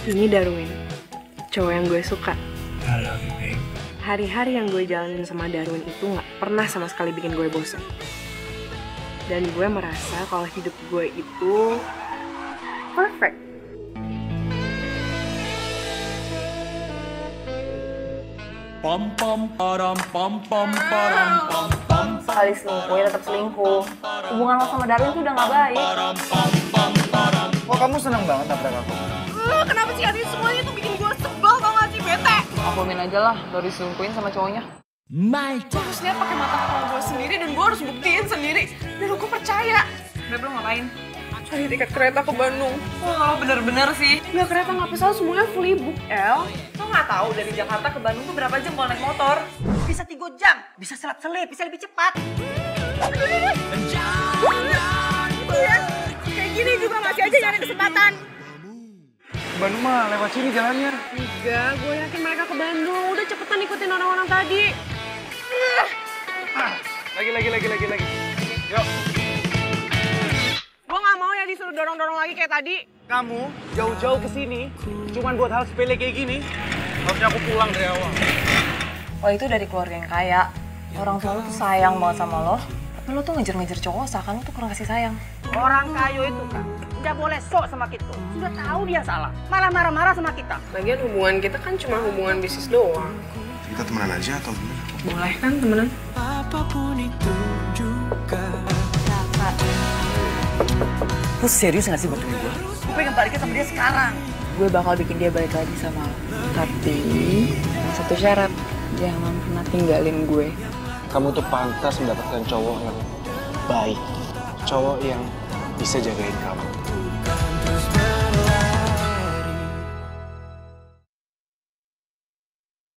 Ini Darwin, cowok yang gue suka. I love you, babe. Hari-hari yang gue jalanin sama Darwin itu gak pernah sama sekali bikin gue bosan. Dan gue merasa kalau hidup gue itu perfect. Pom pom param pom pom param pom pom. Sekali selingkuh ya tetap selingkuh. Hubungan lo sama Darwin tuh udah gak baik. Kok kamu seneng banget nabrak aku? Kenapa sih Adi semuanya tuh bikin gue sebel tau gak sih, bete? Akuin aja lah, lo diselingkuhin sama cowoknya. Gue harus lihat pakai mata kepala gue sendiri dan gue harus buktiin sendiri. Dan gue percaya. Beb, lo ngapain? Cari tiket kereta ke Bandung. Wah, lo bener-bener sih. Ya kereta gak pesawat semuanya fully book, El. Lo gak tahu dari Jakarta ke Bandung tuh berapa jam kalau naik motor? Bisa 3 jam, bisa selip-selip, bisa lebih cepat. Kayak gini juga masih aja nyari kesempatan. Bandung mah lewat sini jalannya. Enggak, gue yakin mereka ke Bandung. Udah cepetan ikutin orang-orang tadi. Lagi. Yuk. Gue gak mau ya disuruh dorong-dorong lagi kayak tadi. Kamu jauh-jauh ke sini cuman buat hal sepele kayak gini. Harusnya aku pulang dari awal. Lo itu dari keluarga yang kaya. Orang tua lo tuh sayang banget sama lo. Tapi lo tuh ngejar-ngejar cowok seakan lo tuh kurang kasih sayang. Orang kayu itu kan nggak boleh sok sama kita. Sudah tahu dia salah, malah marah-marah sama kita. Lagian hubungan kita kan cuma hubungan bisnis doang. Kita temenan aja atau gimana? Boleh kan temenan? Apapun itu juga. Lu serius nggak sih bantuin gue? Gue pengen balikin sama dia sekarang. Gue bakal bikin dia balik lagi sama lo. Tapi dengan satu syarat, jangan pernah tinggalin gue. Kamu tuh pantas mendapatkan cowok yang baik. Cowok yang bisa jagain kamu.